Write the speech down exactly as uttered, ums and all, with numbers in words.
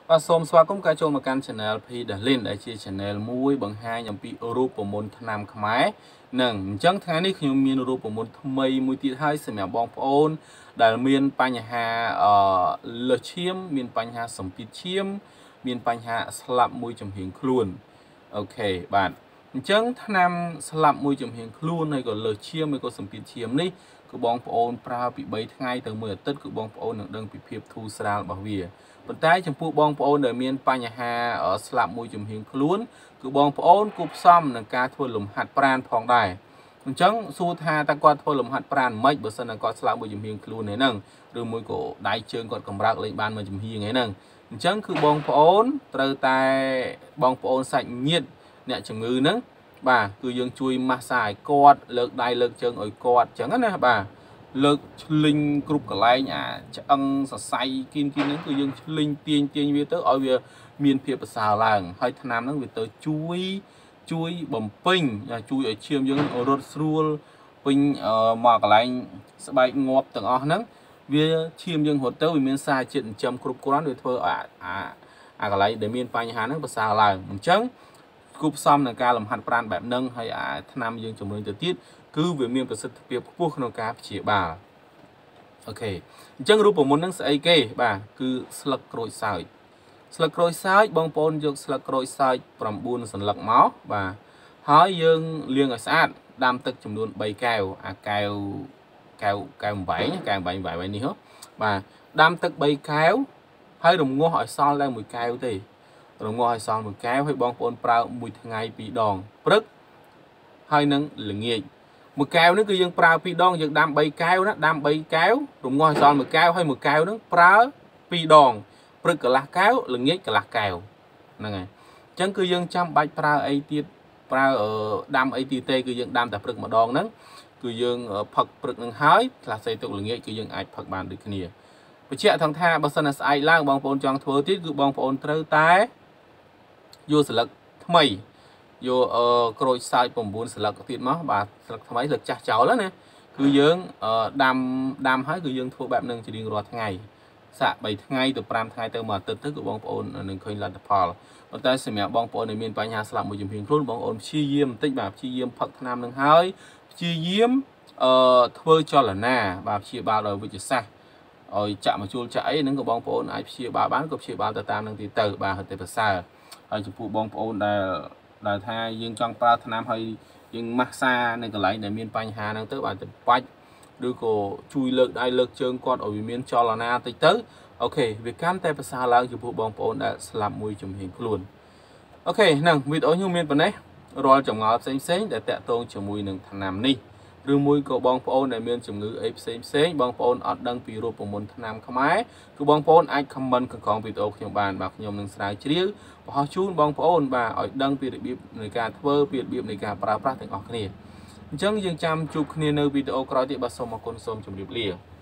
và xôm xóa cũng cái cho một căn channel P đã lên để chia channel muối bằng hai nhằm bị Europe của môn Nam Khmer nâng chẳng tháng này khi miền Europe của môn mây muối tiết hai sẽ mèo bong phôn đại miền Panh Hà ở lơ chiêm miền Panh Hà sầm tiết chiêm miền Panh Hà slap muối chấm hiền luôn ok bạn chẳng Nam slap muối chấm hiền luôn này còn lơ chiêm mới có sầm tiết chiêm ní cứ bong phôn prao bị bảy ngày từ mười tết cứ bong phôn nâng đơn bị phiệp thu sral bảo vệប៉ុន្តែចំពោះបងប្អូនដែលមានបញ្ហាស្លាប់មួយជំហៀងខ្លួនគឺបងប្អូនគប់ផ្សំនឹងការធ្វើលំហាត់ប្រាណផងដែរអញ្ចឹងសួរថាតើគាត់ធ្វើលំហាត់ប្រាណមិនបើសិនតែគាត់ស្លាប់មួយជំហៀងខ្លួនហ្នឹងឬមួយក៏ដៃជើងគាត់កម្រើកលេងបានមួយជំហៀងហ្នឹងអញ្ចឹងគឺបងប្អូនត្រូវតែបងប្អូនសាច់ញាតិអ្នកជំងឺហ្នឹងបាទគឺយើងជួយម៉ាស្សាឲ្យគាត់លើកដៃលើកជើងឲ្យគាត់អញ្ចឹងណាបាទលើកឆ្លិញគ្រប់កន្លែងអាចឆ្អឹងសរសៃគីនគីនហ្នឹងគឺយើងឆ្លិញទាញទាញវាទៅឲ្យវាមានភាពប្រសើរឡើងហើយថ្នាំហ្នឹងវាទៅជួយជួយបំពេញជួយឲ្យឈាមយើងរត់ស្រួលពេញមកកន្លែងស្បែកងាប់ទាំងអស់ហ្នឹងវាឈាមយើងរត់ទៅវាមានសារជាតិចិញ្ចឹមគ្រប់គ្រាន់វាធ្វើឲ្យអាអាកន្លែងដែលមានបញ្ហាហ្នឹងប្រសើរឡើងអញ្ចឹងគូផ្សំនឹងការលំហាត់ប្រាណបែបហ្នឹងហើយអាថ្នាំយើងជំរុញទៅទៀតគឺវាមានប្រសិទ្ធភាពខ្ពស់ក្នុងការព្យាបាលអូខេអញ្ចឹងរូបមន្តហ្នឹងស្អីគេបាទគឺស្លឹកក្រូចសើចស្លឹកក្រូចសើចបងប្អូនយកស្លឹកក្រូចសើច9សន្លឹកមកបាទហើយយើងលាងឲ្យស្អាតដាំទឹកចំនួន3កែវអាកែវកែវកែវ8កែវ8 8នេះហ៎បាទដាំទឹក3កែវហើយរងាស់ឲ្យសល់តែមួយកែវទេរងាស់ឲ្យសល់មួយកែវហើយបងប្អូនប្រើមួយថ្ងៃពីរដងព្រឹកហើយនឹងល្ងាចមួយកែវនេះគឺយើងប្រើពីរដងយើងដាំ3កែវណាដាំ3កែវរងាស់ឲ្យសល់មួយកែវហើយមួយកែវហ្នឹងប្រើពីរដងព្រឹកកន្លះកែវល្ងាចកន្លះកែវហ្នឹងហើយអញ្ចឹងគឺយើងចាំបាច់ប្រើអីទៀតប្រើដាំអីទៀតទេគឺយើងដាំតែព្រឹកម្ដងហ្នឹងគឺយើងផឹកព្រឹកនឹងហើយខ្លះស្អីទុកល្ងាចគឺយើងអាចផឹកបានដូចគ្នាបញ្ជាក់ថងថាបើសិនតែស្អែកឡើងបងប្អូនចង់ធ្វើទៀតគឺបងប្អូនត្រូវតែយកស្លឹកថ្មីយកក្រូចសើច9ស្លឹកទៀតមកបាទស្លឹកថ្មីស្លឹកចាស់ចោលណាគឺយើងដាំដាំហើយគឺយើងធ្វើបែបហ្នឹងជារៀងរាល់ថ្ងៃសាក់3ថ្ងៃទៅ5ថ្ងៃទៅមួយអាទិត្យទៅគឺបងប្អូននឹងឃើញលទ្ធផលប៉ុន្តែសម្រាប់បងប្អូនដែលមានបញ្ហាស្លាប់មួយជំហានខ្លួនបងប្អូនព្យាយាមបន្តិចបាទព្យាយាមផឹកថ្នាំនឹងហើយព្យាយាមអឺធ្វើចលនាបាទព្យាបាលដោយវិទ្យាសាស្ត្រឲ្យចាក់មកជួលចាក់អីហ្នឹងក៏បងប្អូនអាចព្យាបាលបានក៏ព្យាបាលទៅតាមនឹងទីទៅបាទទៅប្រសើរហើយចំពោះបងប្អូនដែលដែលថាយើងចង់ប្រើថ្នាំហើយយើងម៉ាស្សានៅកន្លែងដែលមានបញ្ហាហ្នឹងទៅបាទទៅបាច់ឬក៏ជួយលើកដៃលើកជើងគាត់ឲ្យវាមានចលនាតិចទៅអូខេវាកាន់តែប្រសើរឡើងចំពោះបងប្អូនដែលស្លាប់មួយជំហានខ្លួនអូខេហ្នឹងវីដេអូខ្ញុំមានប៉ុណ្ណេះរាល់ចម្ងល់ផ្សេងផ្សេងដែលតាក់ទងជាមួយនឹងថ្នាំនេះឬមួយក៏បងប្អូនដែលមានជំងឺអីផ្សេងផ្សេងបងប្អូនអត់ដឹងពីរូបមន្តថ្នាំខ្មែរគឺបងប្អូនអាច comment ខាងក្រោមវីដេអូខ្ញុំបានបាទខ្ញុំនឹងស្រាវជ្រាវបង្ហោះជូនបងប្អូនបាទឲ្យដឹងពីរបៀបនៃការធ្វើពីរបៀបនៃការប្រើប្រាស់ទាំងអស់គ្នាអញ្ចឹងយើងចាំជួបគ្នានៅវីដេអូក្រោយទៀតបាទសូមអរគុណសូមជម្រាបលា